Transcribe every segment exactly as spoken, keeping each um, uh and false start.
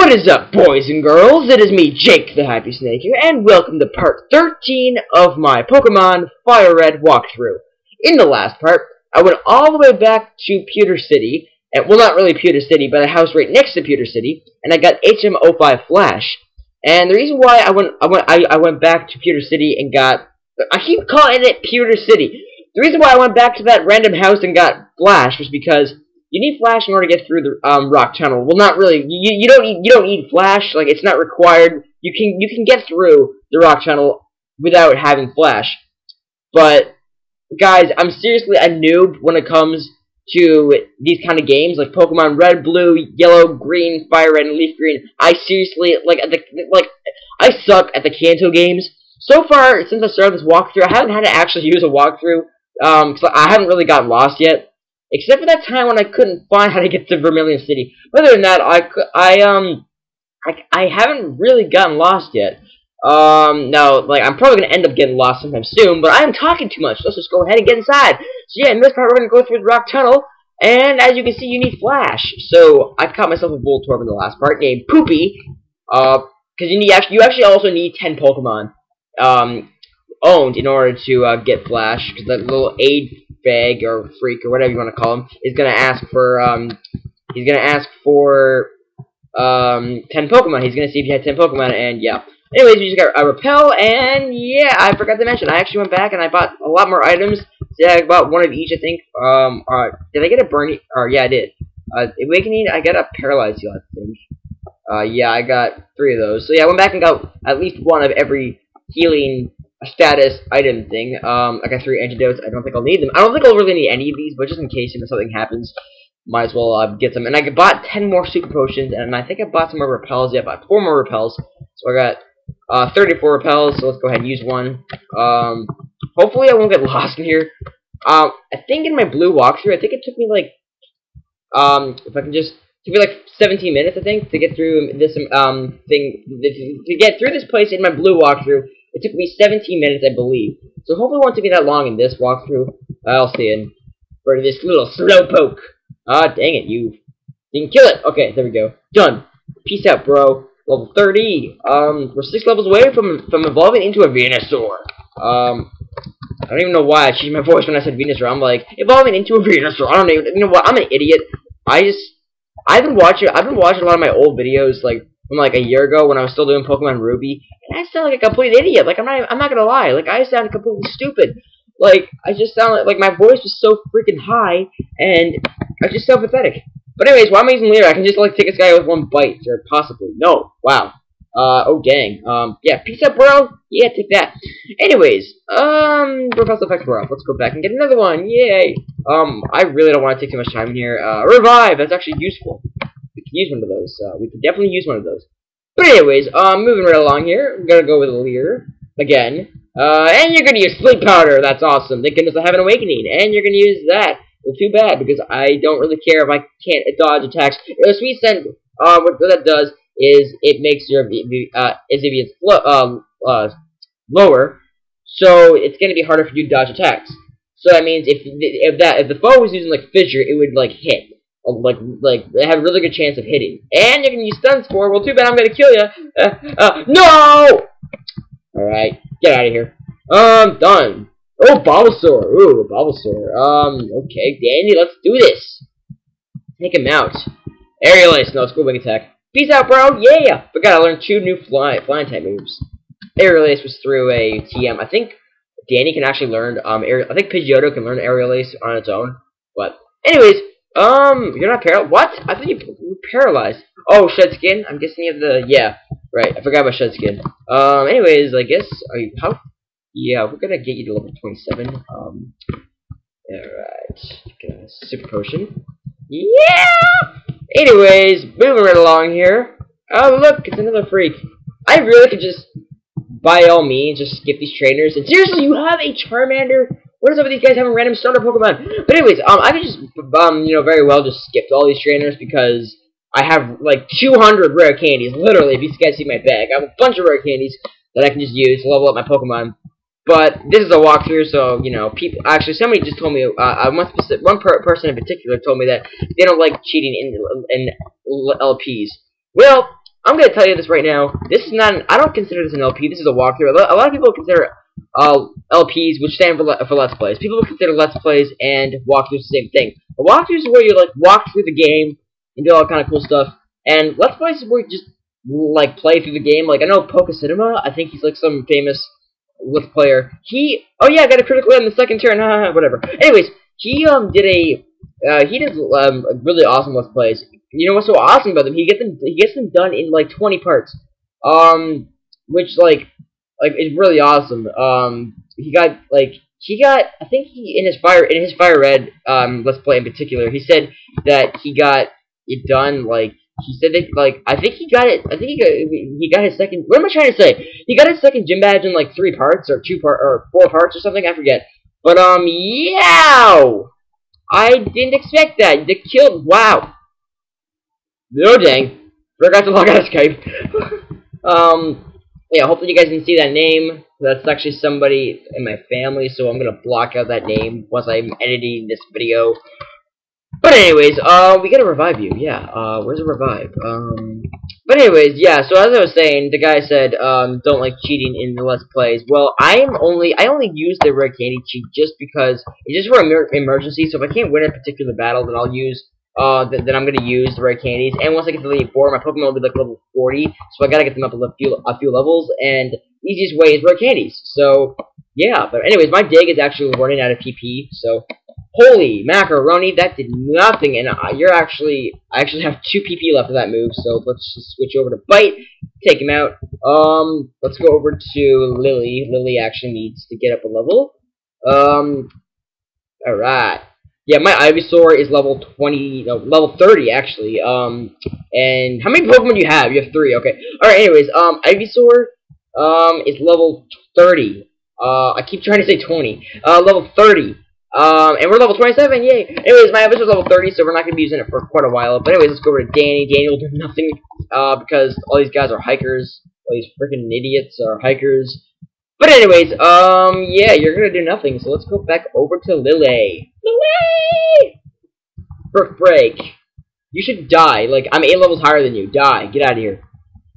What is up, boys and girls? It is me, Jake the Happy Snake here, and welcome to part thirteen of my Pokemon Fire Red walkthrough. In the last part, I went all the way back to Pewter City, and well, not really Pewter City, but a house right next to Pewter City, and I got H M zero five Flash. And the reason why I went, I went, I, I went back to Pewter City and got, I keep calling it Pewter City. The reason why I went back to that random house and got Flash was because you need Flash in order to get through the um, rock tunnel. Well, not really. You you don't need you don't need Flash. Like, it's not required. You can you can get through the rock tunnel without having Flash. But guys, I'm seriously a noob when it comes to these kind of games, like Pokemon Red, Blue, Yellow, Green, Fire Red, and Leaf Green. I seriously like at the like I suck at the Kanto games. So far, since I started this walkthrough, I haven't had to actually use a walkthrough. Um, because I haven't really gotten lost yet. Except for that time when I couldn't find how to get to Vermilion City. Other than that, I, I um, I, I haven't really gotten lost yet. Um, no, like, I'm probably going to end up getting lost sometime soon, but I'm talking too much. Let's just go ahead and get inside. So yeah, in this part, we're going to go through the rock tunnel, and as you can see, you need Flash. So, I've caught myself a Voltorb in the last part, named Poopy, uh, because you need, actually, you actually also need ten Pokemon, um, owned in order to, uh, get Flash, because that little aid bag or freak or whatever you want to call him is gonna ask for um he's gonna ask for um ten Pokemon. He's gonna see if you had ten Pokemon, and yeah. Anyways, we just got a Repel, and yeah, I forgot to mention, I actually went back and I bought a lot more items. So I bought one of each, I think. Um uh, did I get a Burning, or yeah, I did. Uh Awakening, I got a Paralyzed Heal, I think. Uh yeah, I got three of those. So yeah, I went back and got at least one of every healing a status item thing. Um, I got three antidotes. I don't think I'll need them. I don't think I'll really need any of these, but just in case, you know, something happens, might as well uh, get them. And I bought ten more super potions, and I think I bought some more repels. Yeah, I bought four more repels. So I got uh, thirty-four repels. So let's go ahead and use one. Um, hopefully I won't get lost in here. Um, I think in my blue walkthrough, I think it took me like, um, if I can just, it took me like seventeen minutes, I think, to get through this um thing, to get through this place in my blue walkthrough. It took me seventeen minutes, I believe. So hopefully it won't take me that long in this walkthrough. I'll see in for this little slowpoke. Ah, dang it, you didn't kill it. Okay, there we go. Done. Peace out, bro. Level thirty. Um, we're six levels away from from evolving into a Venusaur. Um, I don't even know why I changed my voice when I said Venusaur. I'm like, evolving into a Venusaur. I don't even, you know what? I'm an idiot. I just, I've been watching, I've been watching a lot of my old videos, like, from like a year ago when I was still doing Pokemon Ruby, and I sound like a complete idiot. Like, I'm not, I'm not gonna lie. Like, I sound completely stupid. Like, I just sound like, like my voice was so freaking high, and I just sound pathetic. But anyways, while I'm using Leer, I can just like take this guy with one bite, or possibly. No, wow. Uh, oh dang. Um, yeah, peace out, bro. Yeah, take that. Anyways, um, Professor Effects were off. Let's go back and get another one. Yay. Um, I really don't want to take too much time in here. Uh, Revive. That's actually useful. Use one of those. Uh, we could definitely use one of those. But anyways, um, moving right along here, we're gonna go with Leer again. Uh, and you're gonna use Sleep Powder. That's awesome. Thank goodness I have an Awakening. And you're gonna use that. Well, too bad, because I don't really care if I can't dodge attacks. The Sweet Scent, uh, what that does is it makes your uh, Evians um, uh, lower, so it's gonna be harder for you to dodge attacks. So that means if if that if the foe was using like Fissure, it would like hit. Like, like, they have a really good chance of hitting. And you can use Stun Spore. Well, too bad I'm gonna kill you. Uh, uh, no! Alright, get out of here. Um, done. Oh, Bulbasaur. Ooh, Bulbasaur. Um, okay, Danny, let's do this. Take him out. Aerial Ace. No, School Wing Attack. Peace out, bro. Yeah! But gotta learn two new fly, flying type moves. Aerial Ace was through a T M. I think Danny can actually learn, um, aerial, I think Pidgeotto can learn Aerial Ace on its own. But, anyways, Um, you're not paralyzed. What? I thought you were paralyzed. Oh, Shed Skin? I'm guessing you have the, yeah, right, I forgot about Shed Skin. Um, anyways, I guess, are you, how, yeah, we're gonna get you to level twenty-seven. Um, alright, Super Potion. Yeah! Anyways, moving right along here. Oh, look, it's another freak. I really could just, by all means, just skip these trainers. And seriously, you have a Charmander? What is up with these guys having random starter Pokemon? But anyways, um, I could just, um, you know, very well just skip all these trainers because I have, like, two hundred rare candies. Literally, if you guys see my bag, I have a bunch of rare candies that I can just use to level up my Pokemon. But this is a walkthrough, so, you know, people, actually, somebody just told me, uh, one, specific, one per person in particular told me that they don't like cheating in, in L Ps. Well, I'm gonna tell you this right now. This is not. An, I don't consider this an L P. This is a walkthrough. A lot, a lot of people consider uh, L Ps, which stand for le for Let's Plays. People consider Let's Plays and walkthroughs the same thing. A walkthrough is where you like walk through the game and do all kind of cool stuff. And Let's Plays is where you just like play through the game. Like I know Poca Cinema. I think he's like some famous Let's player. He. Oh yeah, I got a critical hit in the second turn. Whatever. Anyways, he um did a. Uh, he does um really awesome Let's Plays. You know what's so awesome about them? He gets them. He gets them done in like twenty parts. Um, which like, like is really awesome. Um, he got like he got. I think he in his fire in his Fire Red um Let's Play in particular. He said that he got it done like he said that like I think he got it. I think he got he got his second. What am I trying to say? He got his second gym badge in like three parts or two part or four parts or something. I forget. But um, yeah. I didn't expect that. They killed. Wow. No dang. Forgot to log out of Skype. um. Yeah. Hopefully you guys didn't see that name. That's actually somebody in my family, so I'm gonna block out that name once I'm editing this video. But anyways, uh, we gotta revive you. Yeah. Uh, where's the revive? Um. But anyways, yeah. So as I was saying, the guy said, um, don't like cheating in the Let's Plays. Well, I am only, I only use the rare candy cheat just because it's just for emer emergency. So if I can't win a particular battle, then I'll use, uh, th then I'm gonna use the rare candies. And once I get to level four, my Pokemon will be like level forty. So I gotta get them up a few, a few levels. And the easiest way is rare candies. So yeah. But anyways, my dig is actually running out of P P. So. Holy macaroni, that did nothing, and uh, you're actually, I actually have two P P left of that move, so let's just switch over to Bite, take him out. Um, let's go over to Lily. Lily actually needs to get up a level. Um, alright. Yeah, my Ivysaur is level twenty, no, level thirty, actually. Um, and how many Pokemon do you have? You have three, okay. Alright, anyways, um, Ivysaur, um, is level thirty. Uh, I keep trying to say twenty. Uh, level thirty. Um, and we're level twenty-seven, yay! Anyways, my Ivysaur's level thirty, so we're not going to be using it for quite a while. But anyways, let's go over to Danny. Danny will do nothing, uh, because all these guys are hikers. All these freaking idiots are hikers. But anyways, um, yeah, you're going to do nothing, so let's go back over to Lily. Lily! Brick Break. You should die. Like, I'm eight levels higher than you. Die. Get out of here.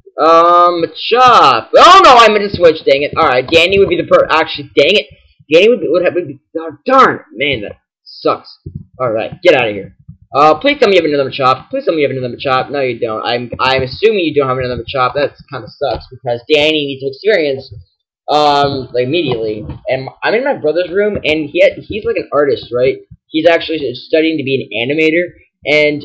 Um, Chop. Oh, no, I meant to switch, dang it. Alright, Danny would be the per- actually, dang it. Danny would, be, would have would be oh, darn man that sucks. All right, get out of here. Uh, please tell me you have another Machop. Please tell me you have another Machop. No, you don't. I'm I'm assuming you don't have another Machop. That kind of sucks because Danny needs to experience um like immediately. And I'm in my brother's room, and he had, he's like an artist, right? He's actually studying to be an animator, and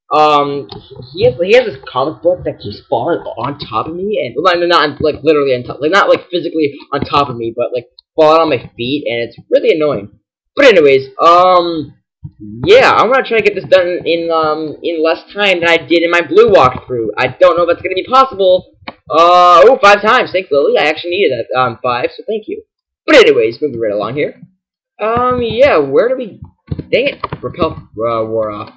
um he has he has this comic book that keeps falling on top of me, and well, not like literally on top, like not like physically on top of me, but like. Fall on my feet, and it's really annoying. But anyways, um, yeah, I'm gonna try to get this done in um in less time than I did in my blue walkthrough. I don't know if that's gonna be possible. Uh, oh, five times. Thanks, Lily. I actually needed that um five, so thank you. But anyways, moving right along here. Um, yeah, where do we? Dang it, Repel uh, wore off.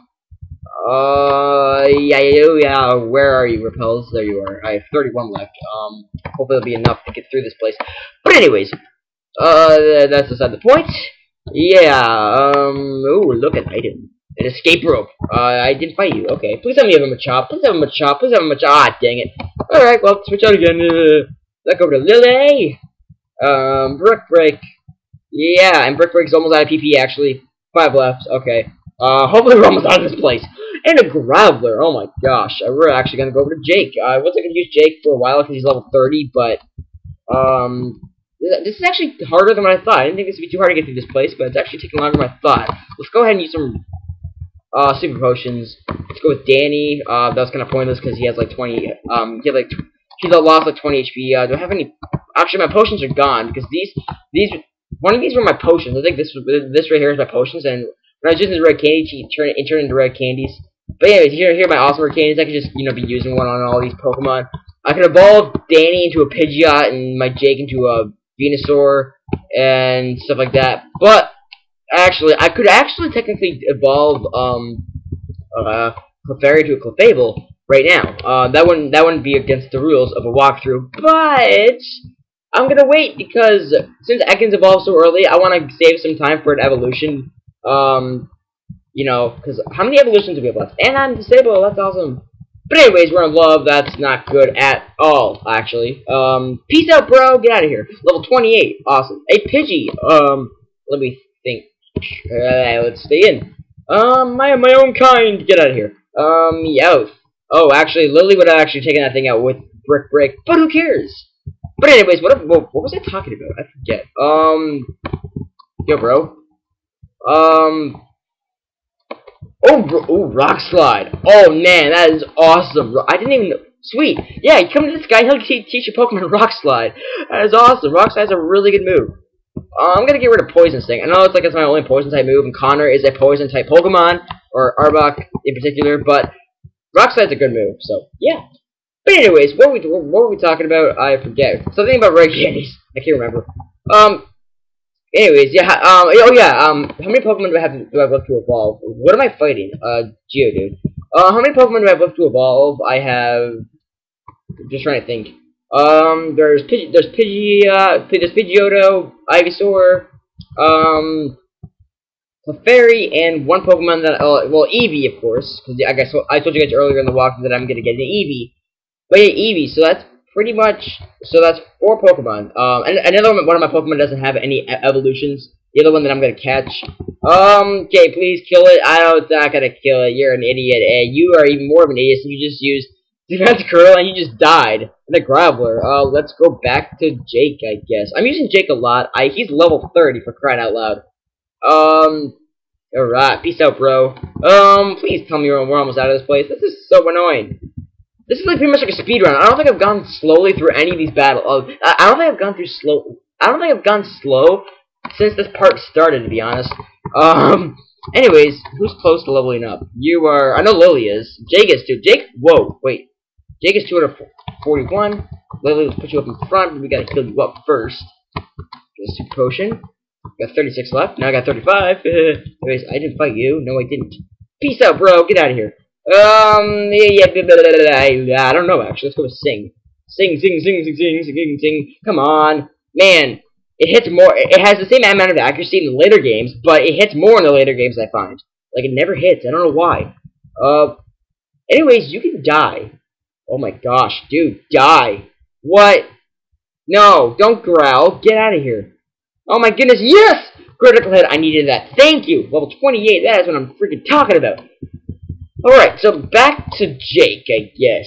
Uh, yeah, yeah, yeah. Where are you, Repels? There you are. I have thirty-one left. Um, hopefully it'll be enough to get through this place. But anyways. Uh, that's beside the point. Yeah, um, ooh, look at item. An escape rope. Uh, I didn't fight you. Okay, please tell me you have a Machop. Please have a Machop. Please have a Machop. Ah, dang it. Alright, well, switch out again. Uh, let's go over to Lily. Um, Brick Break. Yeah, and Brick Break's almost out of P P, actually. Five left. Okay. Uh, hopefully we're almost out of this place. And a Graveler. Oh my gosh. Uh, we're actually gonna go over to Jake. Uh, I wasn't gonna use Jake for a while because he's level thirty, but, um... this is actually harder than what I thought. I didn't think this would be too hard to get through this place, but it's actually taking longer than I thought. Let's go ahead and use some uh, super potions. Let's go with Danny. Uh, that was kind of pointless because he has like twenty. Um, he had like he's lost like twenty H P. Uh, do I have any? Actually, my potions are gone because these these one of these were my potions. I think this this right here is my potions, and when I was using the red candy to turn it turn into red candies. But anyways, here here are my awesome red candies. I could just you know be using one on all these Pokemon. I could evolve Danny into a Pidgeot and my Jake into a Venusaur and stuff like that, but actually, I could actually technically evolve um uh Clefairy to a Clefable right now. Uh, that wouldn't that wouldn't be against the rules of a walkthrough, but I'm gonna wait because since Ekans evolved so early, I want to save some time for an evolution. Um, you know, because how many evolutions do we have left? And I'm disabled. That's awesome. But anyways, we're in love. That's not good at all, actually. Um, peace out, bro. Get out of here. Level twenty-eight. Awesome. Hey, Pidgey. Um, let me think. Uh, let's stay in. Um, I am my own kind. Get out of here. Um, Meowth. Oh, actually, Lily would have actually taken that thing out with Brick Break, but who cares? But anyways, what, what, what was I talking about? I forget. Um, yo, bro. Um... Oh, bro, oh, Rock Slide. Oh, man, that is awesome. I didn't even know. Sweet. Yeah, you come to this guy, he'll te teach your Pokemon Rock Slide. That is awesome. Rock Slide is a really good move. Uh, I'm going to get rid of Poison Sting. I know it's like it's my only Poison-type move, and Connor is a Poison-type Pokemon, or Arbok in particular, but Rock Slide's a good move, so, yeah. But anyways, what were we, what were we talking about? I forget. Something about Red Candies. I can't remember. Um... Anyways, yeah, um, oh yeah, um, how many Pokemon do I have to, do I have left to evolve? What am I fighting? Uh, Geodude. Uh, how many Pokemon do I have left to evolve? I have, just trying to think. Um, there's Pidgey, there's Pidgey, uh, there's Pidgeotto, Ivysaur, um, Clefairy, and one Pokemon that, uh, well, Eevee, of course, because I guess I told you guys earlier in the walkthrough that I'm gonna get an Eevee. But yeah, Eevee, so that's pretty much, so that's four Pokemon. Um, and another one, one of my Pokemon doesn't have any e evolutions. The other one that I'm gonna catch. Um, okay, please kill it. I don't, not gonna kill it. You're an idiot. And you are even more of an idiot, so you just used Defense Curl and you just died. And a Graveler. Uh, let's go back to Jake, I guess. I'm using Jake a lot. I, he's level thirty for crying out loud. Um, alright. Peace out, bro. Um, please tell me we're, we're almost out of this place. This is so annoying. This is like pretty much like a speed run. I don't think I've gone slowly through any of these battles. Uh, I don't think I've gone through slow. I don't think I've gone slow since this part started, to be honest. Um. Anyways, who's close to leveling up? You are. I know Lily is. Jake is too. Jake. Whoa. Wait. Jake is two hundred forty-one. Lily, let's put you up in front. But we gotta heal you up first. Get a super potion. Got thirty-six left. Now I got thirty-five. Anyways, I didn't fight you. No, I didn't. Peace out, bro. Get out of here. Um, yeah, blah, blah, blah, blah, I don't know, actually. Let's go with Sing. Sing, sing, sing, sing, sing, sing, sing, sing. Come on. Man, it hits more. It has the same amount of accuracy in the later games, but it hits more in the later games, I find. Like, it never hits. I don't know why. Uh, anyways, you can die. Oh my gosh, dude, die. What? No, don't growl. Get out of here. Oh my goodness, yes! Critical hit, I needed that. Thank you. Level twenty-eight, that is what I'm freaking talking about. Alright, so back to Jake, I guess.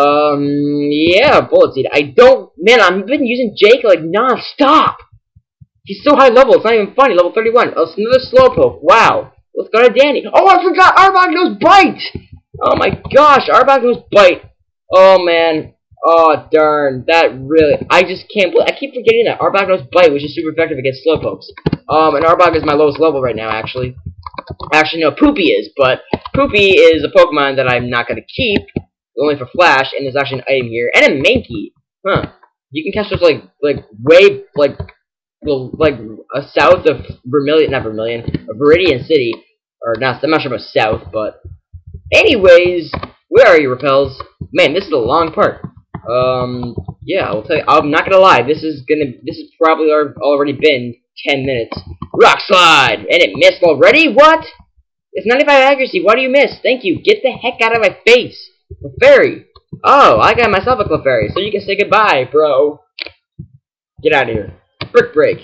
Um, yeah, Bullet Seed. I don't, man, I've been using Jake, like, non-stop. He's so high level, it's not even funny, level thirty-one. Oh, it's another Slowpoke, wow. Let's go to Danny. Oh, I forgot, Arbok knows Bite! Oh my gosh, Arbok knows Bite. Oh, man. Oh, darn, that really, I just can't believe, I keep forgetting that. Arbok knows Bite, which is super effective against Slowpokes. Um, and Arbok is my lowest level right now, actually. Actually, no, Poopy is, but Poopy is a Pokemon that I'm not going to keep, only for Flash, and there's actually an item here, and a Mankey. Huh. You can catch those, like, like, way, like, well, like, uh, south of Vermilion, not Vermilion, of Viridian City, or not, I'm not sure about south, but, anyways, where are you, Repels? Man, this is a long part. Um, yeah, I'll tell you, I'm not gonna lie, this is gonna, this has probably already been ten minutes. Rock Slide! And it missed already? What? It's ninety-five accuracy. Why do you miss? Thank you. Get the heck out of my face. Clefairy. Oh, I got myself a Clefairy, so you can say goodbye, bro. Get out of here. Brick Break.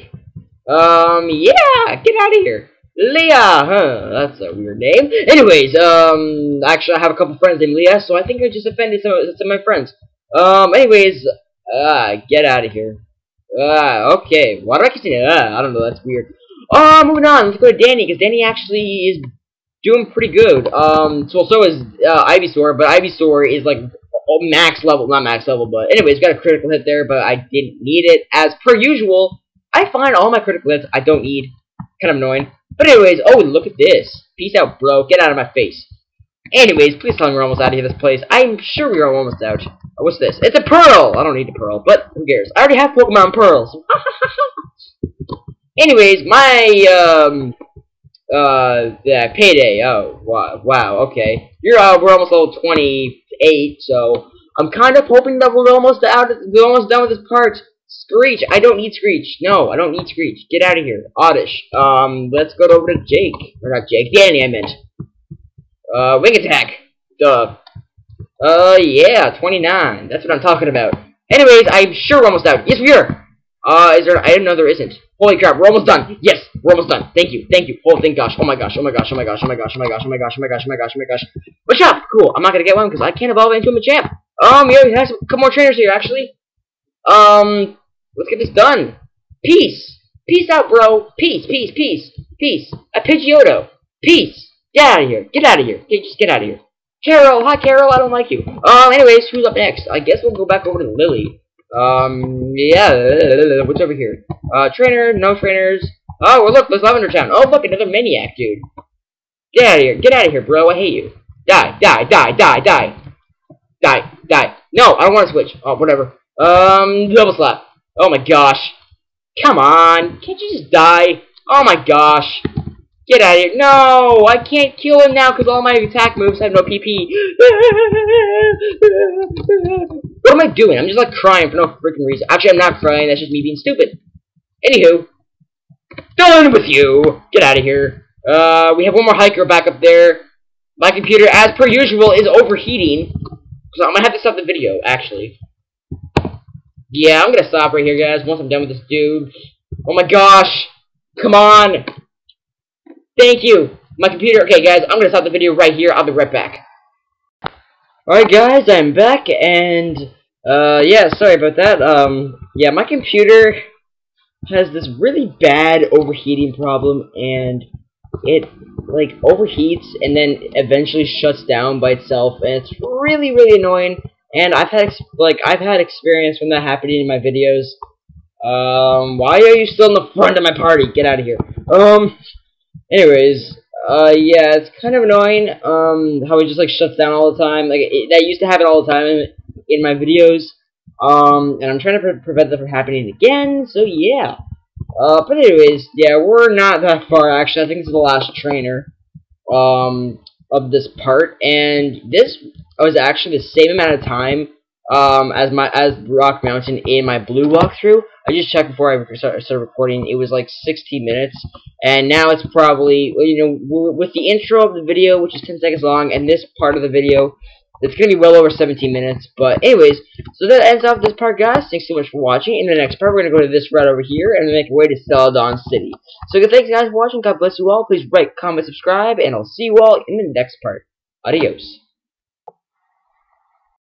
Um, yeah, get out of here. Leah, huh? That's a weird name. Anyways, um, actually, I have a couple friends named Leah, so I think I just offended some, some of my friends. Um, anyways, uh, get out of here. Ah, uh, okay. Why do I keep saying ah? I don't know, that's weird. Oh, moving on. Let's go to Danny, because Danny actually is doing pretty good. Um, so, so is uh, Ivysaur, but Ivysaur is like max level, not max level, but anyways, got a critical hit there, but I didn't need it. As per usual, I find all my critical hits I don't need. Kind of annoying. But anyways, oh, look at this. Peace out, bro. Get out of my face. Anyways, please tell me we're almost out of this place. I'm sure we are almost out. Oh, what's this? It's a Pearl! I don't need a Pearl, but who cares? I already have Pokemon Pearls. Anyways, my, um, uh, yeah, payday. Oh, wow, wow, okay. You're, uh, we're almost level twenty-eight, so I'm kind of hoping that we're almost out, we're almost done with this part. Screech, I don't need Screech. No, I don't need Screech. Get out of here. Oddish. Um, let's go over to Jake. Or not Jake, Danny, I meant. Uh, Wing Attack. Duh. Uh, yeah, twenty-nine. That's what I'm talking about. Anyways, I'm sure we're almost out. Yes, we are. Uh, is there? I didn't know there isn't. Holy crap, we're almost done. Yes, we're almost done. Thank you, thank you. Oh, thank gosh. Oh my gosh. Oh my gosh. Oh my gosh. Oh my gosh. Oh my gosh. Oh my gosh. Oh my gosh. Oh my gosh. Oh my gosh. What's up? Cool. I'm not gonna get one because I can't evolve into a Machamp. Um, yeah, we have some, a couple more trainers here actually. Um, let's get this done. Peace. Peace out, bro. Peace. Peace. Peace. Peace. A Pidgeotto. Peace. Get out of here. Get out of here. Okay, just get out of here. Carol. Hi, Carol. I don't like you. Um, anyways, who's up next? I guess we'll go back over to Lily. Um, yeah, what's over here? Uh, trainer, no trainers. Oh, well, look, there's Lavender Town. Oh, look, another maniac, dude. Get out of here. Get out of here, bro. I hate you. Die, die, die, die, die. Die, die. No, I don't want to switch. Oh, whatever. Um, double slap. Oh, my gosh. Come on. Can't you just die? Oh, my gosh. Get out of here. No, I can't kill him now because all my attack moves have no P P. What am I doing? I'm just like crying for no freaking reason. Actually, I'm not crying. That's just me being stupid. Anywho, done with you. Get out of here. Uh, we have one more hiker back up there. My computer, as per usual, is overheating. So I'm gonna have to stop the video, actually. Yeah, I'm gonna stop right here, guys, once I'm done with this dude. Oh my gosh. Come on. Thank you. My computer. Okay, guys, I'm gonna stop the video right here. I'll be right back. Alright, guys, I'm back, and, uh, yeah, sorry about that. Um, yeah, my computer has this really bad overheating problem, and it, like, overheats and then eventually shuts down by itself, and it's really, really annoying, and I've had, ex like, I've had experience from that happening in my videos. Um, why are you still in the front of my party? Get out of here. Um, anyways, uh, yeah, it's kind of annoying, um, how it just, like, shuts down all the time. Like, it, that used to happen all the time in, in my videos, um, and I'm trying to pre prevent that from happening again, so yeah. Uh, but anyways, yeah, we're not that far, actually. I think this is the last trainer, um, of this part, and this was actually the same amount of time, um, as my, as Rock Mountain in my blue walkthrough. I just checked before I started recording. It was like sixteen minutes, and now it's probably, you know, with the intro of the video, which is ten seconds long, and this part of the video, it's going to be well over seventeen minutes. But anyways, so that ends off this part, guys. Thanks so much for watching. In the next part, we're going to go to this route over here and make our way to Celadon City. So thanks, guys, for watching. God bless you all. Please rate, comment, subscribe, and I'll see you all in the next part. Adios.